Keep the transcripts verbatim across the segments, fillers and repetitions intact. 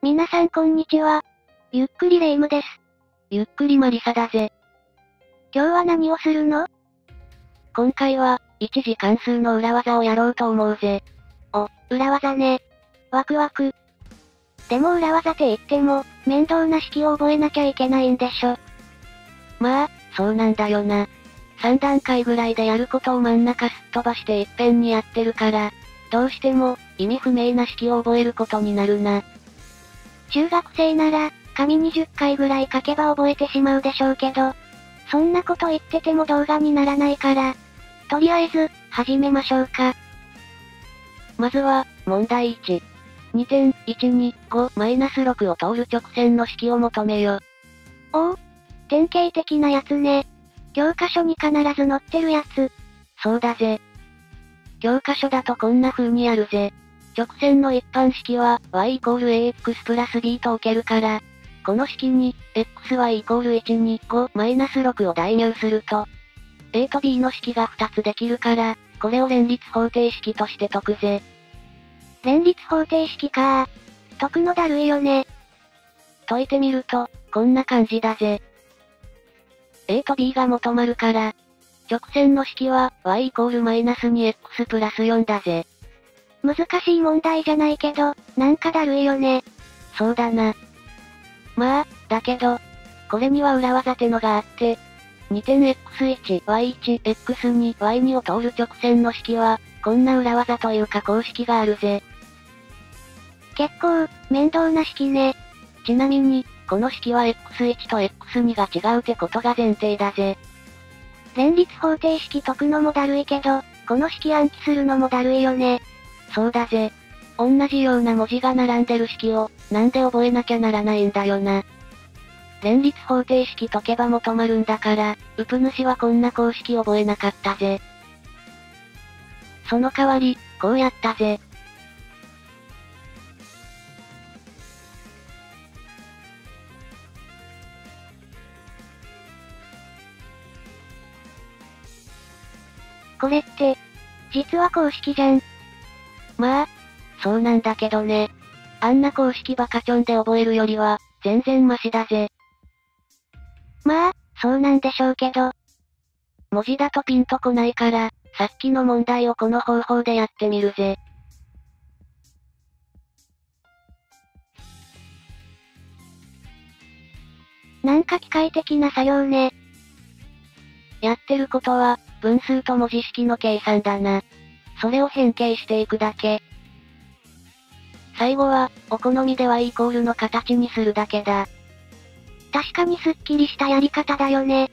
皆さんこんにちは。ゆっくりレ夢ムです。 ゆっくりマリサだぜ。 今日は何をするの？ 今回は、一次関数の裏技をやろうと思うぜ。 お、裏技ね。ワクワク。でも裏技って言っても、面倒な式を覚えなきゃいけないんでしょ。 まあ、そうなんだよな。さん段階ぐらいでやることを真ん中すっ飛ばしていっぺんにやってるから、どうしても、意味不明な式を覚えることになるな。 中学生なら、紙にじゅっかいぐらい書けば覚えてしまうでしょうけど、そんなこと言ってても動画にならないから、とりあえず、始めましょうか。 まずは、問題いち。にてん、いちに、ご、マイナスろく を通る直線の式を求めよ。 おお、典型的なやつね。教科書に必ず載ってるやつ。 そうだぜ。教科書だとこんな風にやるぜ。直線の一般式は、y イコール ax プラス b と置けるから、この式に、xy イコールいちに、ご、マイナスろくを代入すると、a と b の式がふたつできるから、これを連立方程式として解くぜ。 連立方程式かー。解くのだるいよね。 解いてみると、こんな感じだぜ。a と b が求まるから、直線の式は、y イコールマイナス にエックス プラスよんだぜ。 難しい問題じゃないけど、なんかだるいよね。 そうだな。まあ、だけど、これには裏技ってのがあって、にてんエックスいち、ワイワン、エックスツー、ワイツー を通る直線の式は、こんな裏技というか公式があるぜ。 結構、面倒な式ね。 ちなみに、この式は エックスワン と エックスツー が違うってことが前提だぜ。 連立方程式解くのもだるいけど、この式暗記するのもだるいよね。 そうだぜ。同じような文字が並んでる式を、なんで覚えなきゃならないんだよな。連立方程式解けば求まるんだから、ウプ主はこんな公式覚えなかったぜ。その代わり、こうやったぜ。 これって、実は公式じゃん。 まあ、そうなんだけどね。あんな公式バカチョンで覚えるよりは、全然マシだぜ。 まあ、そうなんでしょうけど。 文字だとピンとこないから、さっきの問題をこの方法でやってみるぜ。 なんか機械的な作業ね。 やってることは、分数と文字式の計算だな。それを変形していくだけ。最後は、お好みで y イコールの形にするだけだ。 確かにスッキリしたやり方だよね。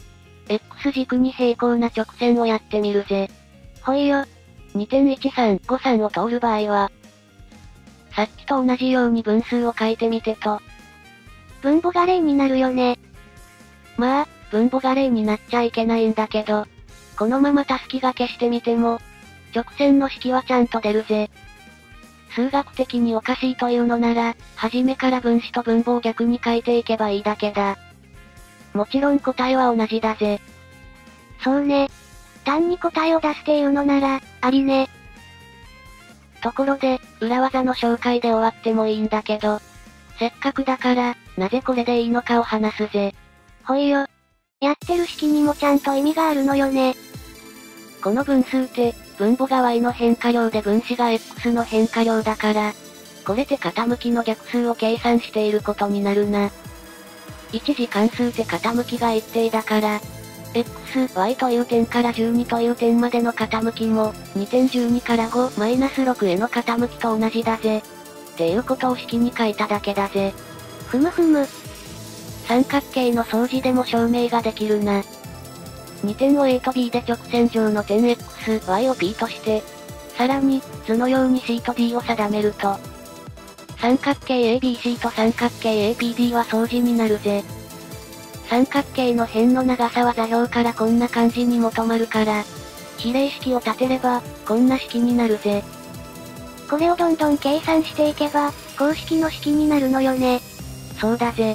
X 軸に平行な直線をやってみるぜ。 ほいよ。 にてんいちさんごさん を通る場合は、さっきと同じように分数を書いてみてと。 分母が零になるよね。 まあ、分母が零になっちゃいけないんだけど、このままたすき掛けしてみても、直線の式はちゃんと出るぜ。数学的におかしいというのなら、初めから分子と分母を逆に書いていけばいいだけだ。もちろん答えは同じだぜ。 そうね。単に答えを出すっていうのなら、ありね。 ところで、裏技の紹介で終わってもいいんだけど、せっかくだから、なぜこれでいいのかを話すぜ。 ほいよ。やってる式にもちゃんと意味があるのよね。 この分数って、分母が y の変化量で分子が x の変化量だから、これで傾きの逆数を計算していることになるな。一次関数って傾きが一定だから、x、y という点からじゅうにという点までの傾きも、にてんじゅうにからご、マイナスろくへの傾きと同じだぜ。っていうことを式に書いただけだぜ。 ふむふむ。 三角形の相似でも証明ができるな。にてんを a と b で直線上の点 x、y を p として、さらに、図のように c と d を定めると、三角形 エービーシー と三角形 エーピーディー は相似になるぜ。三角形の辺の長さは座標からこんな感じに求まるから、比例式を立てれば、こんな式になるぜ。 これをどんどん計算していけば、公式の式になるのよね。 そうだぜ。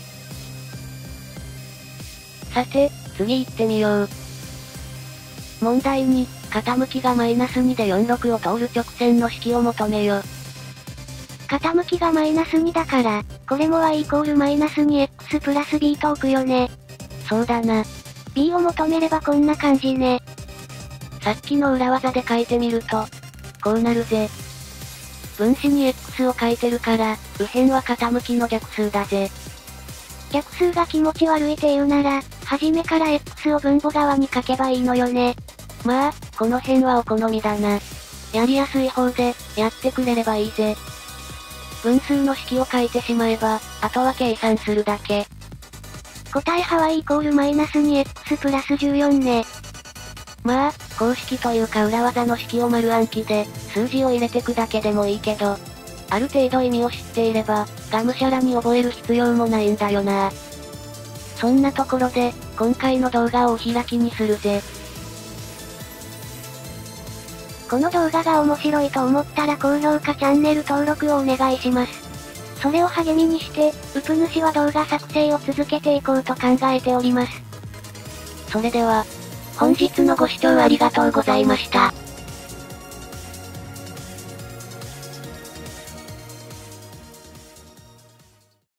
さて、次行ってみよう。問題に、傾きがマイナスにでよんじゅうろくを通る直線の式を求めよ。 傾きがマイナスにだから、これも y イコールマイナス にエックス プラス b と置くよね。 そうだな。 b を求めればこんな感じね。 さっきの裏技で書いてみると、こうなるぜ。分子に x を書いてるから、右辺は傾きの逆数だぜ。 逆数が気持ち悪いって言うなら、初めから x を分母側に書けばいいのよね。 まあ、この辺はお好みだな。やりやすい方で、やってくれればいいぜ。分数の式を書いてしまえば、あとは計算するだけ。 答えは y イコールマイナス にエックス プラスじゅうよんね。 まあ、公式というか裏技の式を丸暗記で、数字を入れてくだけでもいいけど、ある程度意味を知っていれば、がむしゃらに覚える必要もないんだよな。そんなところで、今回の動画をお開きにするぜ。 この動画が面白いと思ったら高評価チャンネル登録をお願いします。それを励みにして、ウプ主は動画作成を続けていこうと考えております。 それでは、 本日のご視聴ありがとうございました。